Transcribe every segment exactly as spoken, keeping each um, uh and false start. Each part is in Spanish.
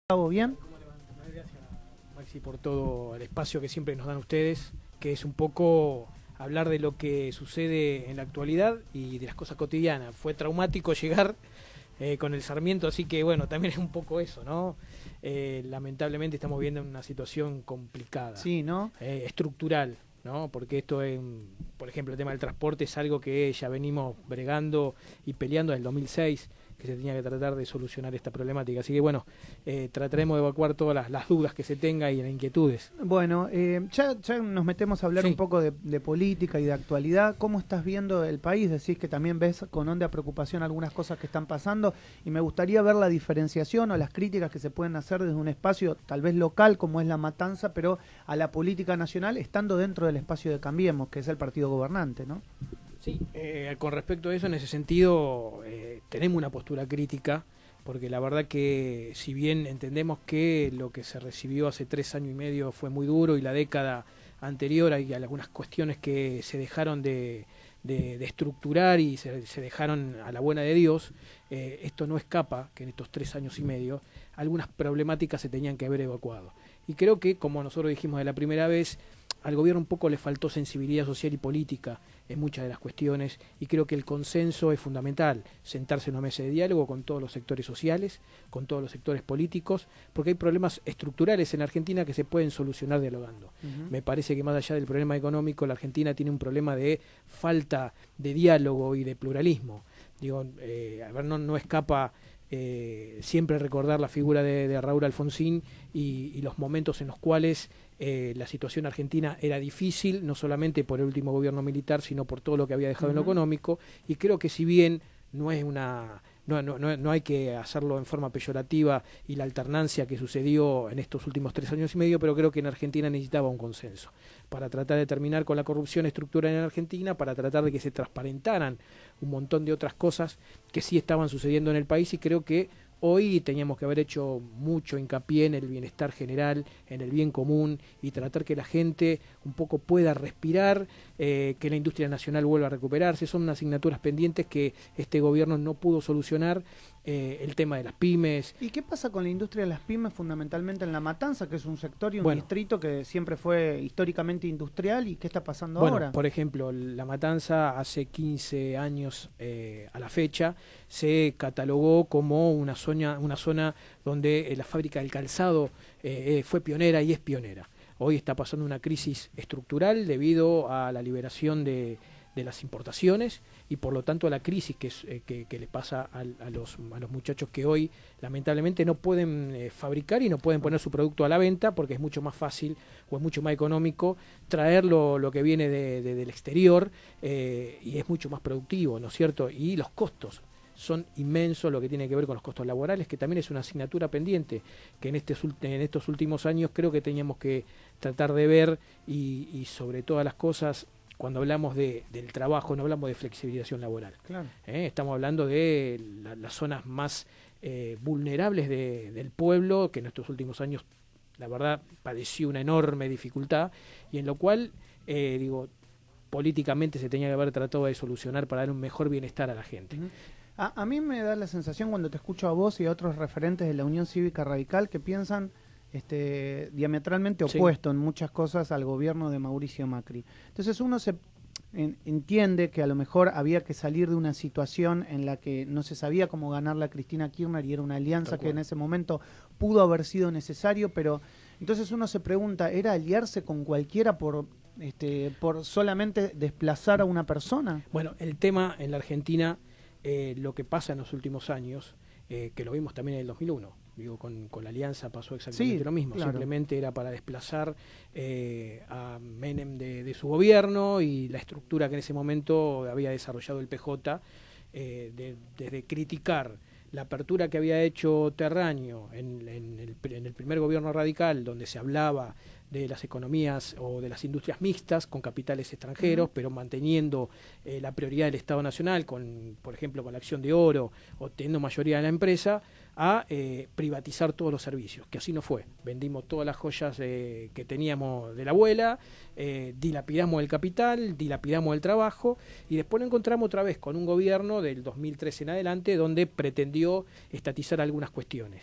Gustavo, ¿bien? Gracias, Maxi, por todo el espacio que siempre nos dan ustedes, que es un poco hablar de lo que sucede en la actualidad y de las cosas cotidianas. Fue traumático llegar eh, con el Sarmiento, así que bueno, también es un poco eso, ¿no? Eh, lamentablemente estamos viendo una situación complicada, Sí, ¿no? eh, estructural, ¿no? Porque esto es, por ejemplo, el tema del transporte es algo que ya venimos bregando y peleando desde el dos mil seis, que se tenía que tratar de solucionar esta problemática. Así que bueno, eh, trataremos de evacuar todas las, las dudas que se tenga y las inquietudes. Bueno, eh, ya, ya nos metemos a hablar Sí. un poco de, de política y de actualidad. ¿Cómo estás viendo el país? Decís que también ves con honda preocupación algunas cosas que están pasando y me gustaría ver la diferenciación o las críticas que se pueden hacer desde un espacio tal vez local como es La Matanza, pero a la política nacional estando dentro del espacio de Cambiemos, que es el partido gobernante, ¿no? Sí, eh, con respecto a eso, en ese sentido, eh, tenemos una postura crítica, porque la verdad que si bien entendemos que lo que se recibió hace tres años y medio fue muy duro y la década anterior hay algunas cuestiones que se dejaron de, de, de estructurar y se, se dejaron a la buena de Dios, eh, esto no escapa que en estos tres años y medio algunas problemáticas se tenían que haber evacuado. Y creo que, como nosotros dijimos de la primera vez, al gobierno un poco le faltó sensibilidad social y política en muchas de las cuestiones y creo que el consenso es fundamental, sentarse en una mesa de diálogo con todos los sectores sociales, con todos los sectores políticos, porque hay problemas estructurales en Argentina que se pueden solucionar dialogando. Uh-huh. Me parece que más allá del problema económico, la Argentina tiene un problema de falta de diálogo y de pluralismo. Digo, eh, a ver, no, no escapa Eh, siempre recordar la figura de, de Raúl Alfonsín y, y los momentos en los cuales eh, la situación argentina era difícil, no solamente por el último gobierno militar, sino por todo lo que había dejado uh-huh. en lo económico, y creo que si bien no es una... No, no, no, no hay que hacerlo en forma peyorativa y la alternancia que sucedió en estos últimos tres años y medio, pero creo que en Argentina necesitaba un consenso para tratar de terminar con la corrupción estructural en Argentina, para tratar de que se transparentaran un montón de otras cosas que sí estaban sucediendo en el país, y creo que hoy teníamos que haber hecho mucho hincapié en el bienestar general, en el bien común, y tratar que la gente un poco pueda respirar, eh, que la industria nacional vuelva a recuperarse. Son unas asignaturas pendientes que este gobierno no pudo solucionar, eh, el tema de las pymes. ¿Y qué pasa con la industria de las pymes fundamentalmente en La Matanza, que es un sector y un bueno, distrito que siempre fue históricamente industrial? ¿Y qué está pasando bueno, ahora? Por ejemplo, La Matanza hace quince años eh, a la fecha se catalogó como una zona, una zona donde eh, la fábrica del calzado eh, eh, fue pionera y es pionera. Hoy está pasando una crisis estructural debido a la liberación de, de las importaciones y por lo tanto a la crisis que, es, eh, que, que le pasa a, a, los, a los muchachos que hoy lamentablemente no pueden eh, fabricar y no pueden poner su producto a la venta porque es mucho más fácil o es mucho más económico traer lo, lo que viene de, de, del exterior eh, y es mucho más productivo, ¿no es cierto? Y los costos son inmensos, lo que tiene que ver con los costos laborales, que también es una asignatura pendiente, que en, este, en estos últimos años creo que teníamos que tratar de ver y, y sobre todas las cosas, cuando hablamos de, del trabajo, no hablamos de flexibilización laboral. Claro. ¿Eh? Estamos hablando de la, las zonas más eh, vulnerables de, del pueblo, que en estos últimos años, la verdad, padeció una enorme dificultad, y en lo cual, eh, digo, políticamente se tenía que haber tratado de solucionar para dar un mejor bienestar a la gente. Uh-huh. A, a mí me da la sensación cuando te escucho a vos y a otros referentes de la Unión Cívica Radical que piensan este, diametralmente opuesto sí. en muchas cosas al gobierno de Mauricio Macri. Entonces uno se en, entiende que a lo mejor había que salir de una situación en la que no se sabía cómo ganarle a Cristina Kirchner y era una alianza que en ese momento pudo haber sido necesario, pero entonces uno se pregunta, ¿era aliarse con cualquiera por, este, por solamente desplazar a una persona? Bueno, el tema en la Argentina... Eh, lo que pasa en los últimos años, eh, que lo vimos también en el dos mil uno, digo, con, con la alianza pasó exactamente sí, lo mismo, claro. Simplemente era para desplazar eh, a Menem de, de su gobierno y la estructura que en ese momento había desarrollado el P J, eh, de, desde criticar la apertura que había hecho Terraño en, en, el, en el primer gobierno radical, donde se hablaba de las economías o de las industrias mixtas con capitales extranjeros, uh-huh. pero manteniendo eh, la prioridad del Estado Nacional, con, por ejemplo, con la acción de oro, o teniendo mayoría de la empresa, a eh, privatizar todos los servicios, que así no fue. Vendimos todas las joyas eh, que teníamos de la abuela, eh, dilapidamos el capital, dilapidamos el trabajo, y después nos encontramos otra vez con un gobierno del dos mil trece en adelante, donde pretendió estatizar algunas cuestiones.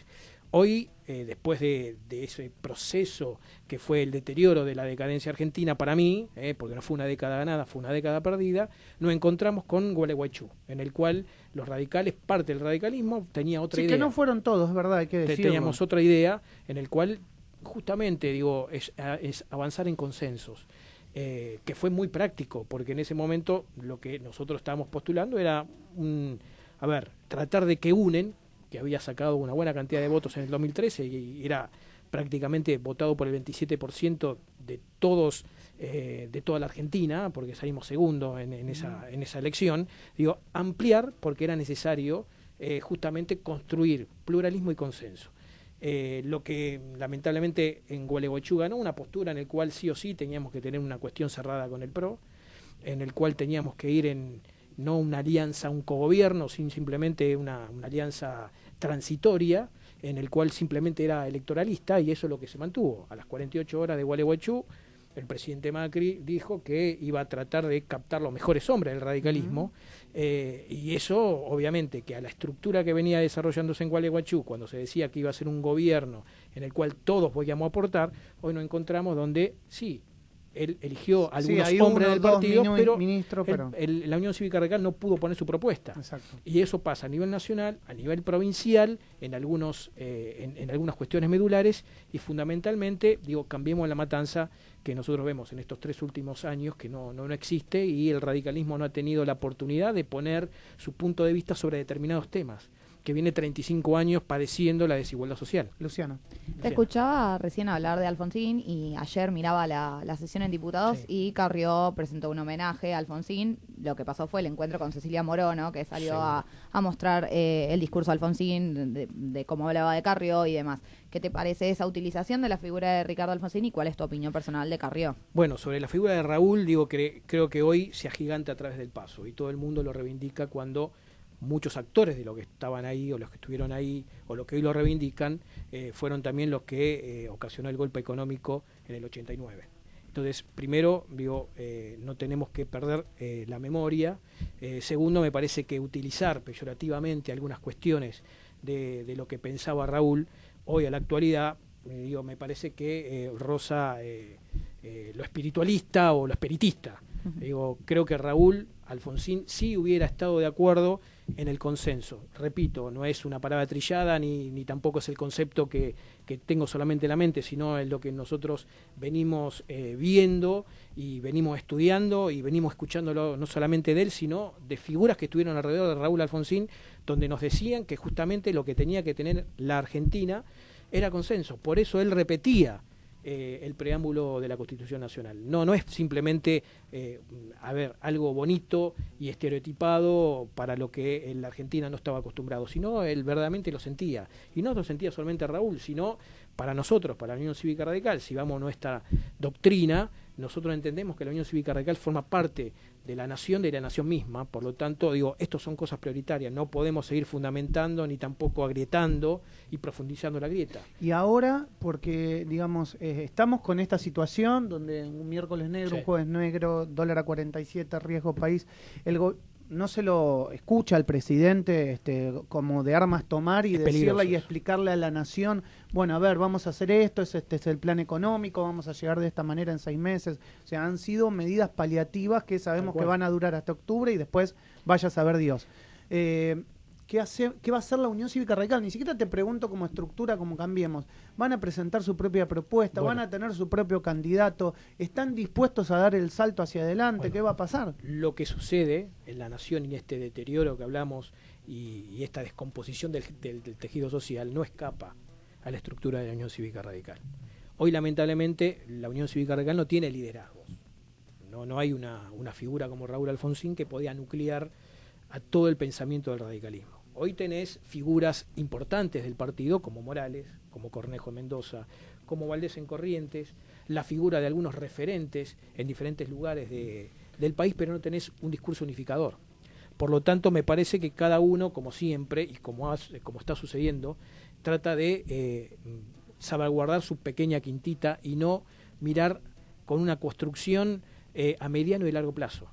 hoy, eh, después de, de ese proceso que fue el deterioro de la decadencia argentina para mí, eh, porque no fue una década ganada, fue una década perdida, nos encontramos con Gualeguaychú, en el cual los radicales, parte del radicalismo, tenía otra sí, idea. Que no fueron todos, es verdad, hay que decirlo. Teníamos otra idea en el cual justamente, digo, es, es avanzar en consensos. Eh, que fue muy práctico, porque en ese momento lo que nosotros estábamos postulando era un, a ver, tratar de que UNEN, que había sacado una buena cantidad de votos en el dos mil trece y era prácticamente votado por el veintisiete por ciento de todos, eh, de toda la Argentina, porque salimos segundo en, en, esa, en esa elección, digo, ampliar porque era necesario eh, justamente construir pluralismo y consenso. Eh, lo que lamentablemente en Gualeguaychú ganó, una postura en la cual sí o sí teníamos que tener una cuestión cerrada con el P R O, en el cual teníamos que ir en no una alianza, un cogobierno, sino simplemente una, una alianza transitoria, en el cual simplemente era electoralista, y eso es lo que se mantuvo. A las cuarenta y ocho horas de Gualeguaychú, el presidente Macri dijo que iba a tratar de captar los mejores hombres del radicalismo, uh-huh. eh, y eso obviamente que a la estructura que venía desarrollándose en Gualeguaychú, cuando se decía que iba a ser un gobierno en el cual todos podíamos aportar, hoy nos encontramos donde sí, él eligió algunos sí, hombres uno, del partido, minu- pero, ministro, pero... El, el, la Unión Cívica Radical no pudo poner su propuesta. Exacto. Y eso pasa a nivel nacional, a nivel provincial, en algunos eh, en, en algunas cuestiones medulares, y fundamentalmente, digo, cambiemos la matanza que nosotros vemos en estos tres últimos años, que no, no, no existe, y el radicalismo no ha tenido la oportunidad de poner su punto de vista sobre determinados temas, que viene treinta y cinco años padeciendo la desigualdad social. Luciano. Te escuchaba recién hablar de Alfonsín, y ayer miraba la, la sesión en diputados, sí. y Carrió presentó un homenaje a Alfonsín. Lo que pasó fue el encuentro con Cecilia Morono, que salió sí. a, a mostrar eh, el discurso de Alfonsín, de, de cómo hablaba de Carrió y demás. ¿Qué te parece esa utilización de la figura de Ricardo Alfonsín y cuál es tu opinión personal de Carrió? Bueno, sobre la figura de Raúl, digo que creo que hoy se agiganta a través del paso, y todo el mundo lo reivindica cuando muchos actores de los que estaban ahí o los que estuvieron ahí o los que hoy lo reivindican eh, fueron también los que eh, ocasionó el golpe económico en el ochenta y nueve. Entonces, primero, digo, eh, no tenemos que perder eh, la memoria. Eh, segundo, me parece que utilizar peyorativamente algunas cuestiones de, de lo que pensaba Raúl hoy a la actualidad, eh, digo, me parece que eh, roza eh, eh, lo espiritualista o lo espiritista. Uh-huh. Digo, creo que Raúl Alfonsín sí hubiera estado de acuerdo en el consenso. Repito, no es una palabra trillada ni, ni tampoco es el concepto que, que tengo solamente en la mente, sino es lo que nosotros venimos eh, viendo y venimos estudiando y venimos escuchándolo no solamente de él, sino de figuras que estuvieron alrededor de Raúl Alfonsín, donde nos decían que justamente lo que tenía que tener la Argentina era consenso. Por eso él repetía Eh, el preámbulo de la Constitución Nacional. No, no es simplemente eh, a ver, algo bonito y estereotipado para lo que en la Argentina no estaba acostumbrado, sino él verdaderamente lo sentía. Y no lo sentía solamente Raúl, sino para nosotros, para la Unión Cívica Radical. Si vamos a nuestra doctrina, nosotros entendemos que la Unión Cívica Radical forma parte de la nación, de la nación misma. Por lo tanto, digo, estos son cosas prioritarias. No podemos seguir fundamentando ni tampoco agrietando y profundizando la grieta. Y ahora, porque, digamos, eh, estamos con esta situación donde un miércoles negro, sí. un jueves negro, dólar a cuarenta y siete, riesgo país, el go no se lo escucha al presidente este, como de armas tomar y es decirle y explicarle a la nación, bueno, a ver, vamos a hacer esto, este es el plan económico, vamos a llegar de esta manera en seis meses. O sea, han sido medidas paliativas que sabemos que van a durar hasta octubre y después vaya a saber Dios. Eh, ¿Qué, hace, ¿Qué va a hacer la Unión Cívica Radical? Ni siquiera te pregunto como estructura, como Cambiemos. ¿Van a presentar su propia propuesta? Bueno. ¿Van a tener su propio candidato? ¿Están dispuestos a dar el salto hacia adelante? Bueno, ¿qué va a pasar? Lo que sucede en la nación y este deterioro que hablamos y, y esta descomposición del, del, del tejido social no escapa a la estructura de la Unión Cívica Radical. Hoy, lamentablemente, la Unión Cívica Radical no tiene liderazgos. No, no hay una, una figura como Raúl Alfonsín que podía nuclear a todo el pensamiento del radicalismo. Hoy tenés figuras importantes del partido como Morales, como Cornejo en Mendoza, como Valdés en Corrientes, la figura de algunos referentes en diferentes lugares de, del país, pero no tenés un discurso unificador. Por lo tanto, me parece que cada uno, como siempre, y como, ha, como está sucediendo, trata de eh, salvaguardar su pequeña quintita y no mirar con una construcción eh, a mediano y largo plazo.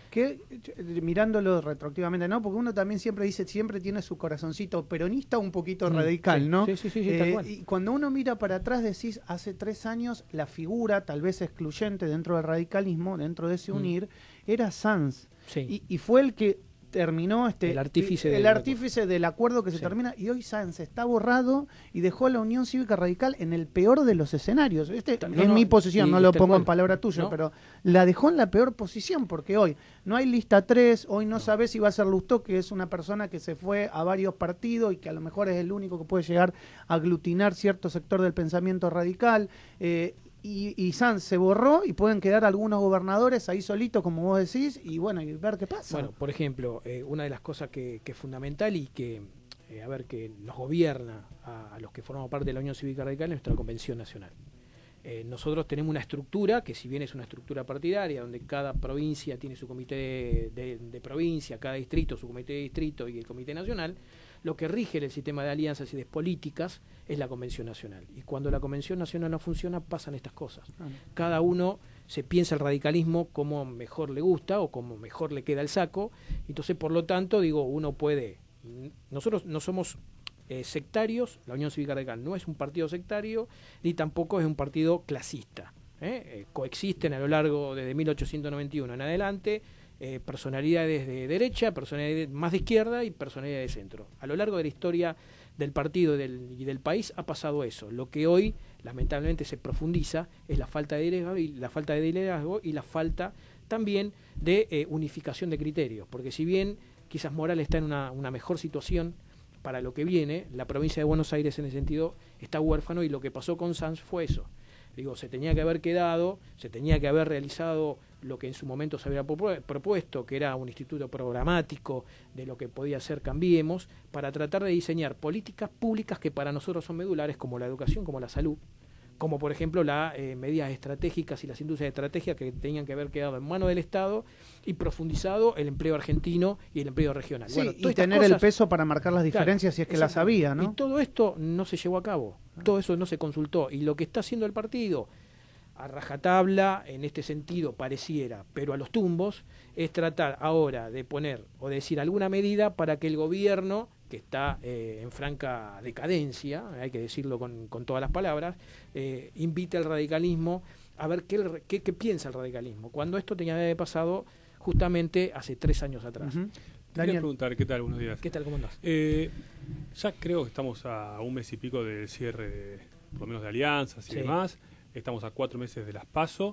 que mirándolo retroactivamente, ¿no? Porque uno también siempre dice, siempre tiene su corazoncito peronista un poquito mm, radical, sí, ¿no? Sí, sí, sí, sí eh, tal cual. Y cuando uno mira para atrás decís, hace tres años la figura, tal vez excluyente dentro del radicalismo, dentro de ese unir, mm. era Sanz. Sí. Y, y fue el que terminó este el artífice, el del, artífice del acuerdo que se sí. termina, y hoy Sanz está borrado y dejó a la Unión Cívica Radical en el peor de los escenarios. Este no, es no, mi posición, no lo pongo cual. en palabra tuya, ¿no? Pero la dejó en la peor posición, porque hoy no hay lista tres, hoy no, no. sabés si va a ser Lustó, que es una persona que se fue a varios partidos y que a lo mejor es el único que puede llegar a aglutinar cierto sector del pensamiento radical. Eh, Y, y Sanz se borró y pueden quedar algunos gobernadores ahí solitos, como vos decís, y bueno, y ver qué pasa. Bueno, por ejemplo, eh, una de las cosas que, que es fundamental y que, eh, a ver, que nos gobierna a, a los que formamos parte de la Unión Cívica Radical es nuestra Convención Nacional. Eh, nosotros tenemos una estructura que, si bien es una estructura partidaria, donde cada provincia tiene su comité de, de, de provincia, cada distrito su comité de distrito y el comité nacional, lo que rige el sistema de alianzas y de políticas es la Convención Nacional. Y cuando la Convención Nacional no funciona, pasan estas cosas. Cada uno se piensa el radicalismo como mejor le gusta o como mejor le queda el saco. Entonces, por lo tanto, digo, uno puede... Nosotros no somos eh, sectarios, la Unión Cívica Radical no es un partido sectario, ni tampoco es un partido clasista. ¿eh? Eh, coexisten a lo largo desde mil ochocientos noventa y uno en adelante, Eh, personalidades de derecha, personalidades más de izquierda y personalidades de centro. A lo largo de la historia del partido y del, y del país ha pasado eso. Lo que hoy lamentablemente se profundiza es la falta de liderazgo y la falta de liderazgo y la falta también de eh, unificación de criterios, porque si bien quizás Morales está en una, una mejor situación para lo que viene, la provincia de Buenos Aires en ese sentido está huérfano, y lo que pasó con Sanz fue eso. Digo, se tenía que haber quedado, se tenía que haber realizado lo que en su momento se había propuesto, que era un instituto programático de lo que podía ser Cambiemos, para tratar de diseñar políticas públicas que para nosotros son medulares, como la educación, como la salud, como por ejemplo las eh, medidas estratégicas y las industrias de estrategia que tenían que haber quedado en manos del Estado y profundizado el empleo argentino y el empleo regional. Sí, bueno, y tener cosas, el peso para marcar las diferencias, claro, si es que las había, ¿no? Y todo esto no se llevó a cabo, todo eso no se consultó, y lo que está haciendo el partido a rajatabla en este sentido pareciera, pero a los tumbos, es tratar ahora de poner o de decir alguna medida para que el gobierno, que está eh, en franca decadencia, hay que decirlo con, con todas las palabras, eh, invite al radicalismo a ver qué, qué, qué piensa el radicalismo, cuando esto tenía que haber pasado justamente hace tres años atrás. Uh-huh. Quería preguntar, ¿qué tal? Buenos días. ¿Qué tal? ¿Cómo andás? Eh, ya creo que estamos a un mes y pico del cierre, de, por lo menos de alianzas y sí. demás. Estamos a cuatro meses de las PASO.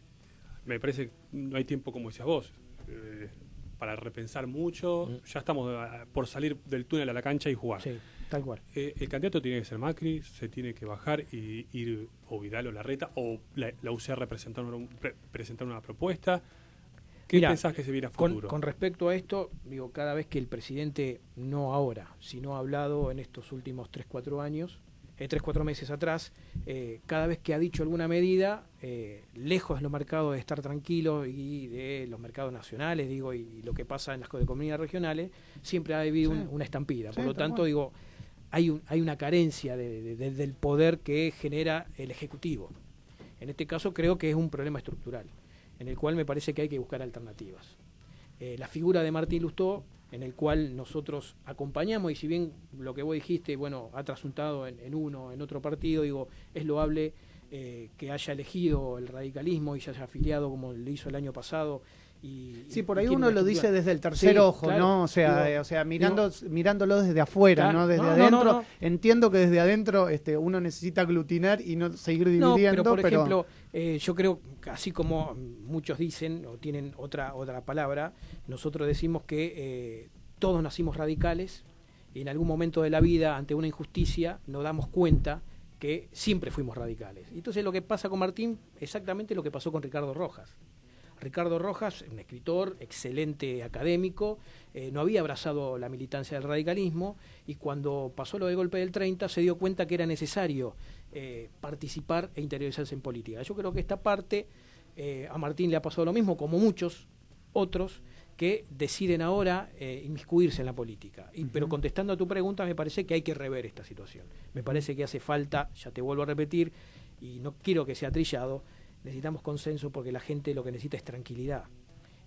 Me parece que no hay tiempo, como decías vos, eh, para repensar mucho. Mm. Ya estamos a, por salir del túnel a la cancha y jugar. Sí, tal cual. Eh, el candidato tiene que ser Macri, se tiene que bajar y ir o Vidal o Larreta, o la, la U C R presentar una, pre, presentar una propuesta. ¿Qué Mirá, pensás que se viene a futuro? Con, con respecto a esto, digo, cada vez que el presidente, no ahora, sino ha hablado en estos últimos tres, cuatro años, Eh, tres, cuatro meses atrás, eh, cada vez que ha dicho alguna medida, eh, lejos de los mercados de estar tranquilos y de los mercados nacionales, digo, y, y lo que pasa en las economías regionales, siempre ha habido sí. un, una estampida. Por sí, lo tanto, bueno. digo, hay, un, hay una carencia de, de, de, del poder que genera el Ejecutivo. En este caso creo que es un problema estructural, en el cual me parece que hay que buscar alternativas. Eh, la figura de Martín Lustó, en el cual nosotros acompañamos, y si bien lo que vos dijiste, bueno, ha trasuntado en, en uno, en otro partido, digo, es loable eh, que haya elegido el radicalismo y se haya afiliado como le hizo el año pasado. Y, sí, por ahí uno lo dice desde el tercer sí, ojo, claro, ¿no? O sea, digo, o sea mirando, digo, mirándolo desde afuera, claro, ¿no? Desde no, adentro. No, no, no. Entiendo que desde adentro este, uno necesita aglutinar y no seguir dividiendo. No, pero por pero... ejemplo, eh, yo creo, así como muchos dicen o tienen otra otra palabra, nosotros decimos que eh, todos nacimos radicales y en algún momento de la vida, ante una injusticia, nos damos cuenta que siempre fuimos radicales. Entonces lo que pasa con Martín, exactamente lo que pasó con Ricardo Rojas. Ricardo Rojas, un escritor, excelente académico, eh, no había abrazado la militancia del radicalismo, y cuando pasó lo del golpe del treinta se dio cuenta que era necesario eh, participar e interiorizarse en política. Yo creo que esta parte eh, a Martín le ha pasado lo mismo, como muchos otros que deciden ahora eh, inmiscuirse en la política. Y, uh-huh. Pero contestando a tu pregunta, me parece que hay que rever esta situación. Me parece que hace falta, ya te vuelvo a repetir, y no quiero que sea trillado, necesitamos consenso, porque la gente lo que necesita es tranquilidad.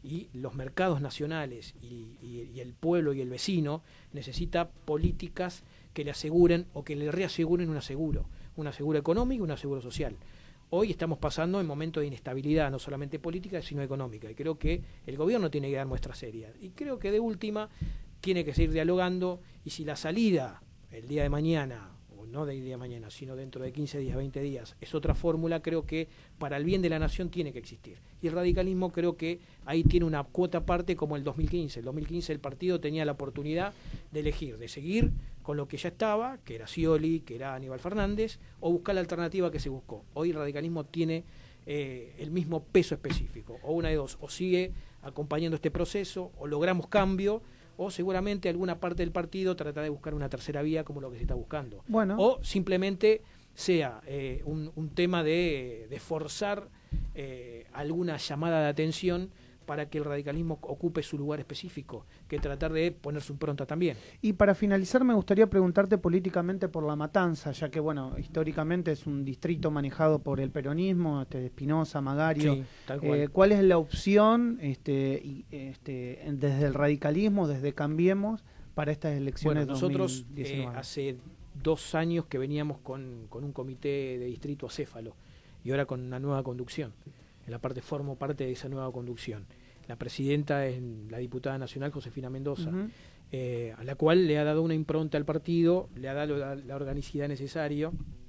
y los mercados nacionales y, y, y el pueblo y el vecino necesita políticas que le aseguren o que le reaseguren un aseguro, un aseguro económico y un aseguro social. Hoy estamos pasando en momentos de inestabilidad, no solamente política, sino económica, y creo que el gobierno tiene que dar muestras serias. Y creo que de última tiene que seguir dialogando, y si la salida el día de mañana, o no del día de mañana, sino dentro de quince días, veinte días, es otra fórmula, creo que para el bien de la nación tiene que existir. Y el radicalismo creo que ahí tiene una cuota aparte como el dos mil quince. El dos mil quince el partido tenía la oportunidad de elegir, de seguir con lo que ya estaba, que era Scioli, que era Aníbal Fernández, o buscar la alternativa que se buscó. Hoy el radicalismo tiene eh, el mismo peso específico, o una de dos, o sigue acompañando este proceso, o logramos cambio, o seguramente alguna parte del partido trata de buscar una tercera vía como lo que se está buscando. Bueno. O simplemente sea eh, un, un tema de, de forzar eh, alguna llamada de atención para que el radicalismo ocupe su lugar específico, que tratar de poner su impronta también. Y para finalizar me gustaría preguntarte políticamente por La Matanza, ya que bueno, históricamente es un distrito manejado por el peronismo, este, Espinosa, Magario. Sí, tal cual. Eh, ¿Cuál es la opción este, y, este, desde el radicalismo, desde Cambiemos, para estas elecciones? Bueno, nosotros dos mil diecinueve? eh, hace dos años que veníamos con, con un comité de distrito acéfalo, y ahora con una nueva conducción. En la parte formo parte de esa nueva conducción. La presidenta es la diputada nacional Josefina Mendoza, uh-huh. eh, a la cual le ha dado una impronta al partido, le ha dado la, la organicidad necesaria.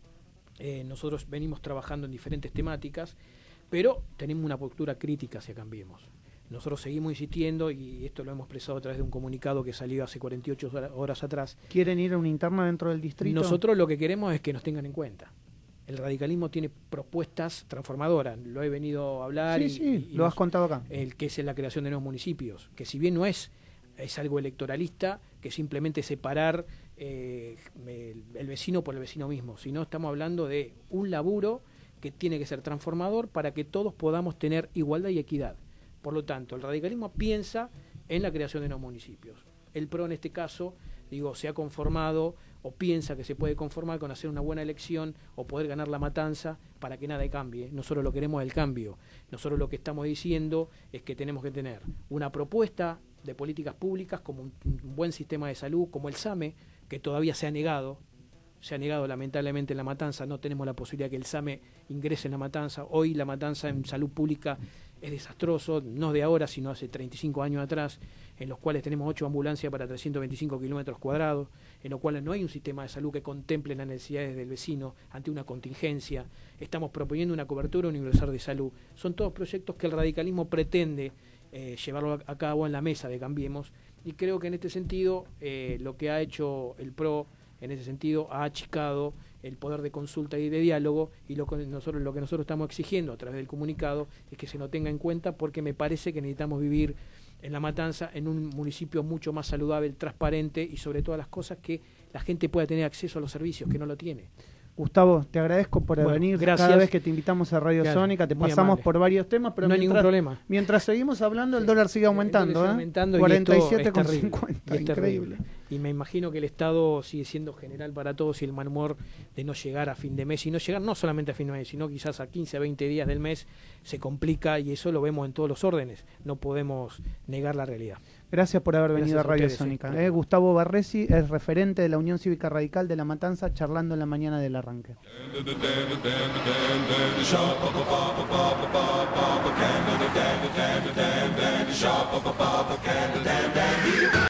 Eh, nosotros venimos trabajando en diferentes temáticas, pero tenemos una postura crítica hacia Cambiemos. Nosotros seguimos insistiendo, y esto lo hemos expresado a través de un comunicado que salió hace cuarenta y ocho horas atrás. ¿Quieren ir a una interna dentro del distrito? Nosotros lo que queremos es que nos tengan en cuenta. El radicalismo tiene propuestas transformadoras, lo he venido a hablar. Sí, y, sí, y, y lo nos, has contado acá. El que es la creación de nuevos municipios, que si bien no es, es algo electoralista, que simplemente separar eh, el, el vecino por el vecino mismo, sino estamos hablando de un laburo que tiene que ser transformador para que todos podamos tener igualdad y equidad. Por lo tanto, el radicalismo piensa en la creación de nuevos municipios. El PRO en este caso, digo, se ha conformado o piensa que se puede conformar con hacer una buena elección o poder ganar La Matanza para que nada cambie. Nosotros lo queremos el cambio. Nosotros lo que estamos diciendo es que tenemos que tener una propuesta de políticas públicas como un, un buen sistema de salud, como el SAME, que todavía se ha negado. Se ha negado lamentablemente en La Matanza, no tenemos la posibilidad que el SAME ingrese en La Matanza. Hoy La Matanza en salud pública es desastroso, no de ahora, sino hace treinta y cinco años atrás, en los cuales tenemos ocho ambulancias para trescientos veinticinco kilómetros cuadrados, en los cuales no hay un sistema de salud que contemple las necesidades del vecino ante una contingencia. Estamos proponiendo una cobertura universal de salud. Son todos proyectos que el radicalismo pretende eh, llevarlo a cabo en la mesa de Cambiemos, y creo que en este sentido eh, lo que ha hecho el PRO en ese sentido ha achicado el poder de consulta y de diálogo, y lo que nosotros lo que nosotros estamos exigiendo a través del comunicado es que se nos tenga en cuenta, porque me parece que necesitamos vivir en La Matanza en un municipio mucho más saludable, transparente, y sobre todas las cosas que la gente pueda tener acceso a los servicios, que no lo tiene. Gustavo, te agradezco por bueno, venir. Gracias. Cada vez que te invitamos a Radio Claro, Sónica, te muy pasamos amable. por varios temas, pero no hay mientras, ningún problema. mientras seguimos hablando, el dólar sigue aumentando. El dólar sigue ¿eh? aumentando, cuarenta y siete y esto con es terrible, cincuenta, y es increíble. terrible. Y me imagino que el Estado sigue siendo general para todos, y el mal humor de no llegar a fin de mes, y no llegar no solamente a fin de mes, sino quizás a quince, veinte días del mes, se complica, y eso lo vemos en todos los órdenes. No podemos negar la realidad. Gracias por haber venido Gracias a Radio a ustedes, Sónica. sí. Eh, Gustavo Barresi es referente de la Unión Cívica Radical de La Matanza, charlando en la mañana del arranque.